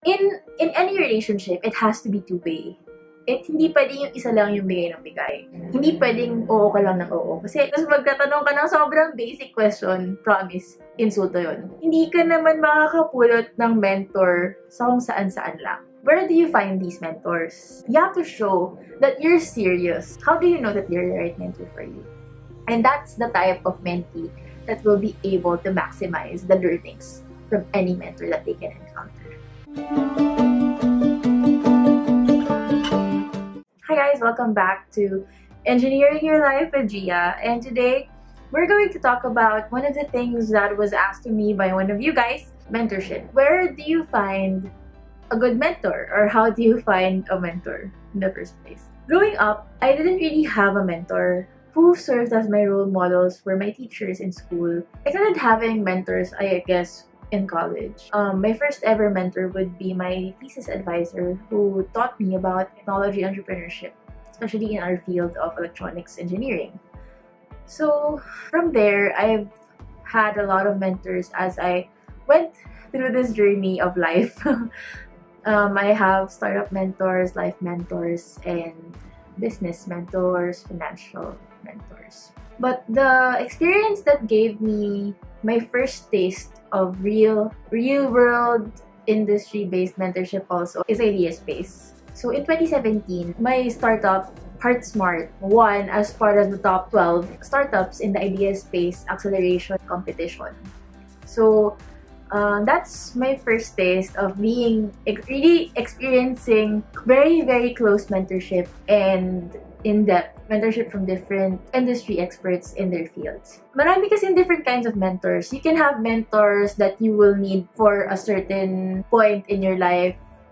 in any relationship, it has to be two-way. Hindi pwedeng yung isa lang yung bigay ng bigay. Hindi pwedeng oo ka lang ng oo. Kasi tapos magtatanong ka ng sobrang basic question, promise, insulto yun. Hindi ka naman makakapulot ng mentor sa kung saan-saan lang. Where do you find these mentors? You have to show that you're serious. How do you know that they're the right mentor for you? And that's the type of mentee that will be able to maximize the learnings from any mentor that they can encounter. Hi guys, welcome back to Engineering Your Life with Gia, and today we're going to talk about one of the things that was asked to me by one of you guys, mentorship. Where do you find a good mentor, or how do you find a mentor in the first place? Growing up, I didn't really have a mentor. Who served as my role models were my teachers in school. I started having mentors, I guess, in college. My first ever mentor would be my thesis advisor, who taught me about technology entrepreneurship, especially in our field of electronics engineering. So from there, I've had a lot of mentors as I went through this journey of life. I have startup mentors, life mentors, and business mentors, financial mentors. But the experience that gave me my first taste of real world industry-based mentorship also is IdeaSpace. So in 2017, my startup HeartSmart won as part of the top 12 startups in the IdeaSpace acceleration competition. So that's my first taste of being really experiencing very close mentorship and in-depth mentorship from different industry experts in their fields. Marami kasing different kinds of mentors. You can have mentors that you will need for a certain point in your life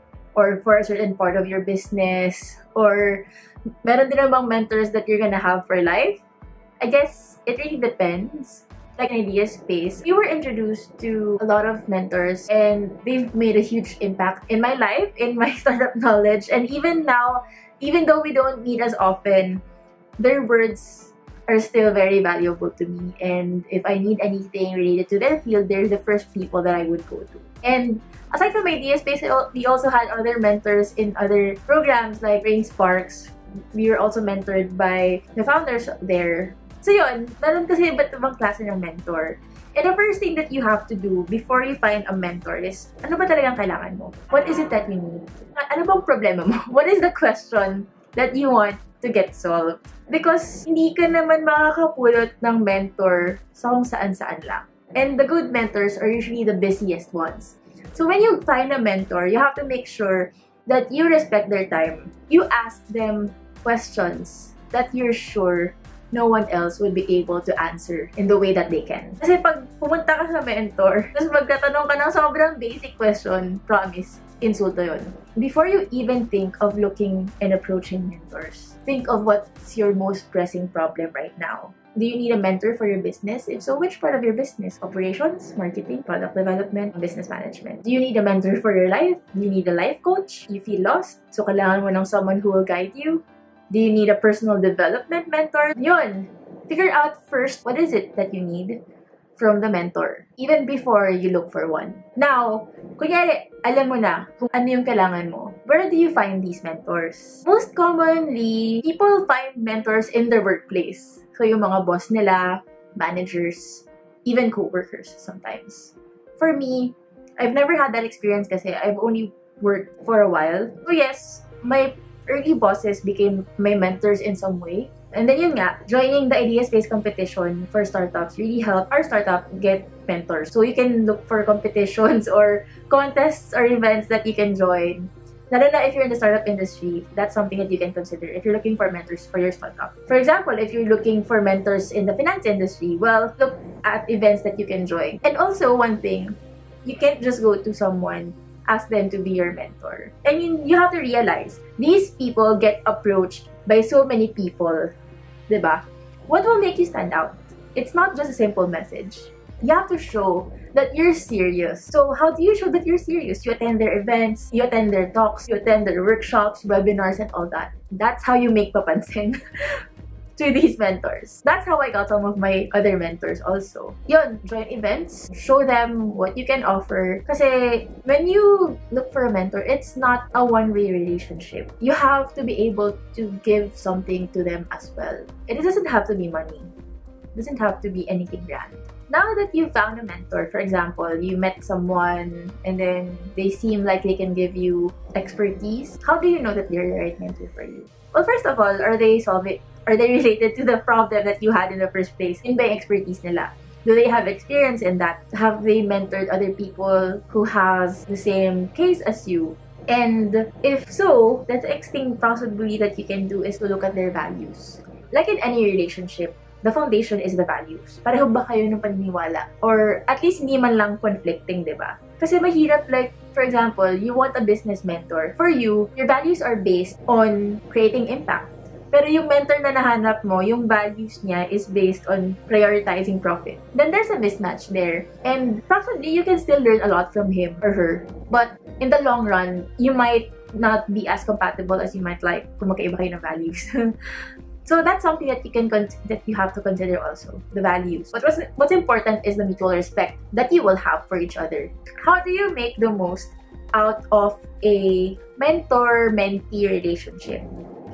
or for a certain part of your business, or meron din namang mentors that you're gonna have for life. I guess it really depends. Like in IdeaSpace, we were introduced to a lot of mentors, and they've made a huge impact in my life, in my startup knowledge, and even now, even though we don't meet as often, their words are still very valuable to me. And if I need anything related to their field, they're the first people that I would go to. And aside from IdeaSpace, we also had other mentors in other programs like BrainSparks. We were also mentored by the founders there. So yun, meron kasi iba't ibang klase ng mentor. And the first thing that you have to do before you find a mentor is, ano ba talagang kailangan mo? What is it that you need? Ano bang problema mo? What is the question that you want to get solved? Because hindi ka naman makakapulot ng mentor sa kung saan-saan lang. And the good mentors are usually the busiest ones. So when you find a mentor, you have to make sure that you respect their time. You ask them questions that you're sure no one else would be able to answer in the way that they can. Kasi pag pumunta ka sa mentor, tapos magtatanong ka ng sobrang basic question, promise, insulto yun. Before you even think of looking and approaching mentors, think of what's your most pressing problem right now. Do you need a mentor for your business? If so, which part of your business? Operations, marketing, product development, business management. Do you need a mentor for your life? Do you need a life coach? You feel lost? So kailangan mo ng someone who will guide you? Do you need a personal development mentor? Yun! Figure out first what is it that you need from the mentor, even before you look for one. Now, kunyari, alam mo na kung ano yung kailangan mo. Where do you find these mentors? Most commonly, people find mentors in their workplace. So yung mga boss nila, managers, even co-workers sometimes. For me, I've never had that experience kasi I've only worked for a while. So yes, my early bosses became my mentors in some way. And then yun nga, joining the IdeaSpace competition for startups really helped our startup get mentors. So you can look for competitions or contests or events that you can join. Lalo na if you're in the startup industry, that's something that you can consider if you're looking for mentors for your startup. For example, if you're looking for mentors in the finance industry, well, look at events that you can join. And also, one thing, you can't just go to someone, ask them to be your mentor. I mean, you have to realize, these people get approached by so many people, diba? What will make you stand out? It's not just a simple message. You have to show that you're serious. So how do you show that you're serious? You attend their events, you attend their talks, you attend their workshops, webinars, and all that. That's how you make papansin. to these mentors. That's how I got some of my other mentors also. Yun, join events, show them what you can offer. Kasi when you look for a mentor, it's not a one-way relationship. You have to be able to give something to them as well. It doesn't have to be money. It doesn't have to be anything grand. Now that you found a mentor, for example, you met someone and then they seem like they can give you expertise, how do you know that they're the right mentor for you? Well, first of all, are they related to the problem that you had in the first place? In by expertise nila? Do they have experience in that? Have they mentored other people who has the same case as you? And if so, the next thing possibly that you can do is to look at their values. Like in any relationship, the foundation is the values. Pareho ba kayo ng paniniwala? Or at least hindi man lang conflicting, di ba? Kasi mahirap, like, for example, you want a business mentor. For you, your values are based on creating impact. Pero yung mentor na nahanap mo, yung values niya is based on prioritizing profit. Then there's a mismatch there. And possibly, you can still learn a lot from him or her. But in the long run, you might not be as compatible as you might like kung magkaiba kayo ng values. So that's something that you have to consider also, the values. But what's important is the mutual respect that you will have for each other. How do you make the most out of a mentor-mentee relationship?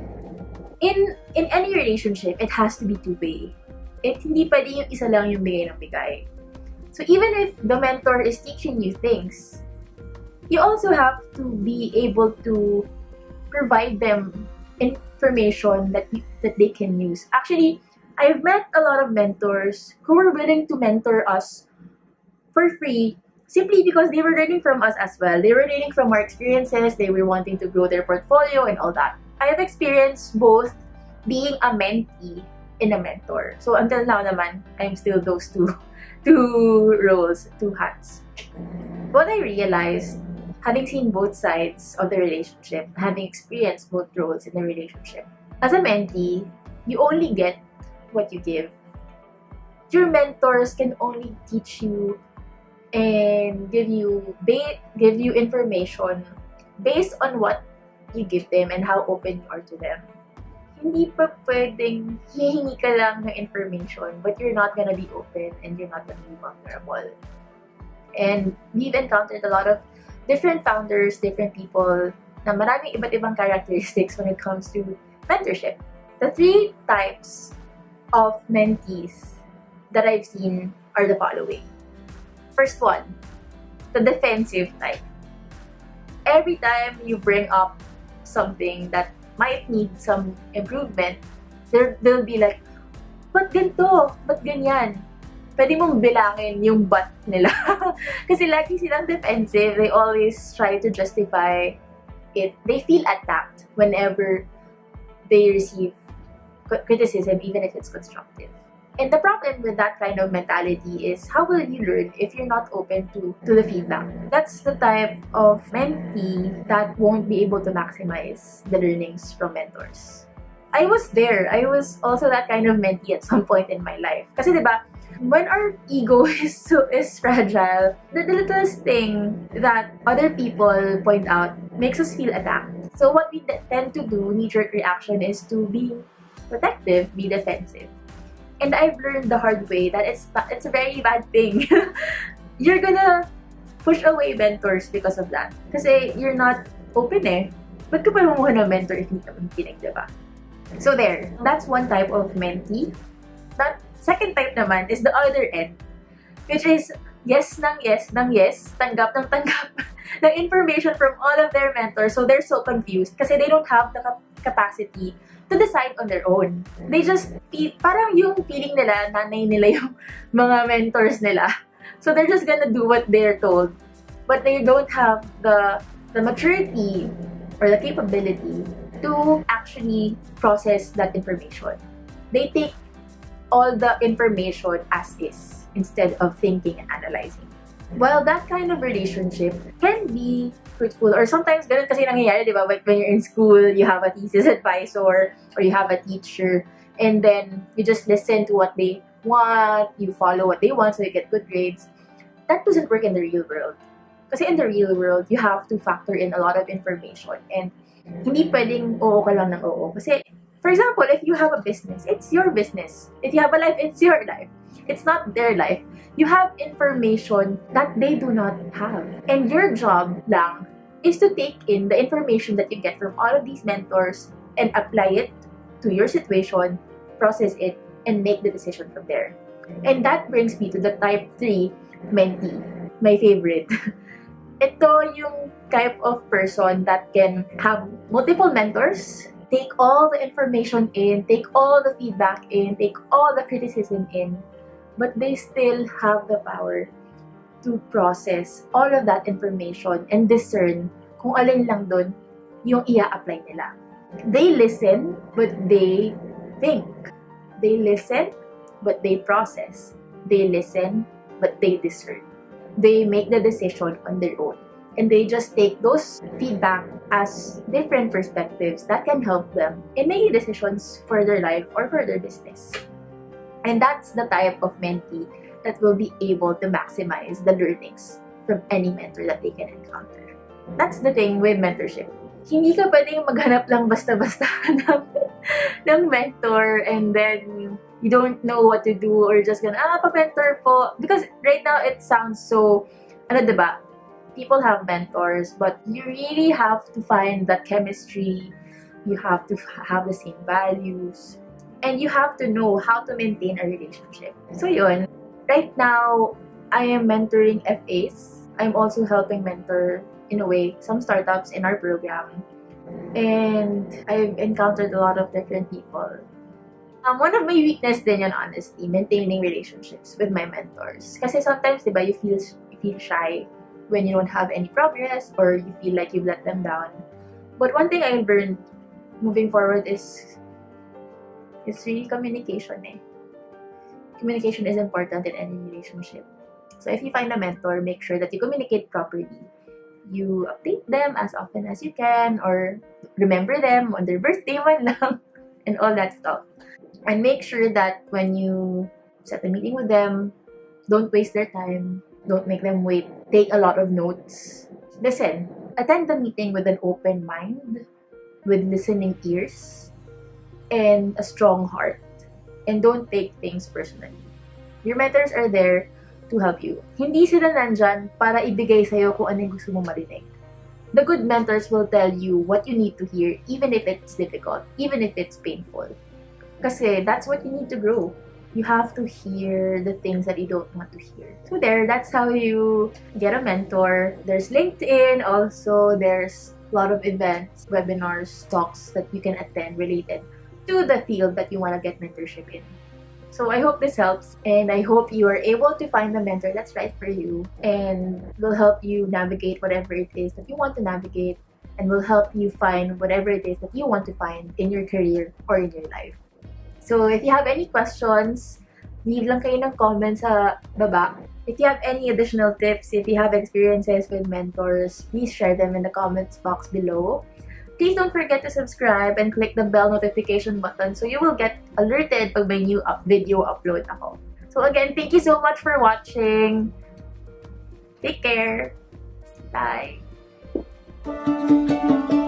In any relationship, it has to be two-way. Hindi pwede yung isa lang yung bigay ng bigay. So even if the mentor is teaching you things, you also have to be able to provide them information that they can use. Actually, I've met a lot of mentors who were willing to mentor us for free simply because they were learning from us as well. They were learning from our experiences, they were wanting to grow their portfolio and all that. I have experienced both being a mentee and a mentor. So until now naman, I'm still those two roles, two hats. What I realized, having seen both sides of the relationship, having experienced both roles in the relationship, as a mentee, you only get what you give. Your mentors can only teach you and give you information based on what you give them and how open you are to them. Hindi pa pwedeng hihingi ka lang ng information but you're not gonna be open and you're not gonna be vulnerable. And we've encountered a lot of different founders, different people na maraming iba't ibang characteristics when it comes to mentorship. The three types of mentees that I've seen are the following. First one, the defensive type. Every time you bring up something that might need some improvement, they'll be like, ba't ganito? Ba't ganyan? Pwede mong bilangin yung but nila. Kasi lagi silang defensive. They always try to justify it. They feel attacked whenever they receive criticism, even if it's constructive. And the problem with that kind of mentality is, how will you learn if you're not open to the feedback? That's the type of mentee that won't be able to maximize the learnings from mentors. I was there. I was also that kind of mentee at some point in my life. Kasi diba, when our ego is fragile, the littlest thing that other people point out makes us feel attacked. So what we tend to do, knee-jerk reaction, is to be protective, be defensive. And I've learned the hard way that it's a very bad thing. You're gonna push away mentors because of that. Kasi you're not open eh. Ba't ka pa mamuha ng mentor if hindi ka makikinig, diba? So there, that's one type of mentee. That second type naman is the other end, which is yes ng yes, tanggap ng tanggap ng information from all of their mentors. So they're so confused kasi they don't have the capacity to decide on their own. They just feel, parang yung feeling nila, nanay nila yung mga mentors nila. So they're just gonna do what they're told. But they don't have the maturity or the capability to actually process that information. They take all the information as is instead of thinking and analyzing. While that kind of relationship can be fruitful, or sometimes ganun kasi nangyayari, di ba? When you're in school, you have a thesis advisor or you have a teacher, and then you just listen to what they want, you follow what they want so you get good grades. That doesn't work in the real world. Kasi in the real world, you have to factor in a lot of information, and hindi pwedeng oo ka lang ng oo. Kasi For example, if you have a business, it's your business. If you have a life, it's your life. It's not their life. You have information that they do not have. And your job lang is to take in the information that you get from all of these mentors and apply it to your situation, process it, and make the decision from there. And that brings me to the type 3 mentee, my favorite. Ito yung type of person that can have multiple mentors, take all the information in, take all the feedback in, take all the criticism in, but they still have the power to process all of that information and discern kung alin lang dun yung ia-apply nila. They listen, but they think. They listen, but they process. They listen, but they discern. They make the decision on their own. And they just take those feedback as different perspectives that can help them in making decisions for their life or for their business. And that's the type of mentee that will be able to maximize the learnings from any mentor that they can encounter. That's the thing with mentorship. Hindi ka pwedeng maghanap lang basta-basta ng mentor and then you don't know what to do or just gonna, pa-mentor po. Because right now, it sounds so, diba? People have mentors, but you really have to find that chemistry. You have to have the same values. And you have to know how to maintain a relationship. So yun, right now, I am mentoring FAs. I'm also helping mentor, in a way, some startups in our program. And I've encountered a lot of different people. One of my weakness din yun, honestly, maintaining relationships with my mentors. Kasi sometimes, diba, you feel shy when you don't have any progress or you feel like you've let them down. But one thing I learned moving forward is it's really communication. Communication is important in any relationship. So if you find a mentor, make sure that you communicate properly. You update them as often as you can or remember them on their birthday man lang and all that stuff. And make sure that when you set a meeting with them, don't waste their time. Don't make them wait. Take a lot of notes. Listen. Attend the meeting with an open mind, with listening ears, and a strong heart. And don't take things personally. Your mentors are there to help you. Hindi sila nandyan para ibigay sa'yo kung anong gusto mo marinig. The good mentors will tell you what you need to hear, even if it's difficult, even if it's painful. Kasi that's what you need to grow. You have to hear the things that you don't want to hear. So that's how you get a mentor. There's LinkedIn, also there's a lot of events, webinars, talks that you can attend related to the field that you want to get mentorship in. So I hope this helps, and I hope you are able to find the mentor that's right for you and will help you navigate whatever it is that you want to navigate and will help you find whatever it is that you want to find in your career or in your life. So if you have any questions, leave lang kayo ng comments sa baba. If you have any additional tips, if you have experiences with mentors, please share them in the comments box below. Please don't forget to subscribe and click the bell notification button so you will get alerted pag may new video upload ako. So again, thank you so much for watching. Take care. Bye.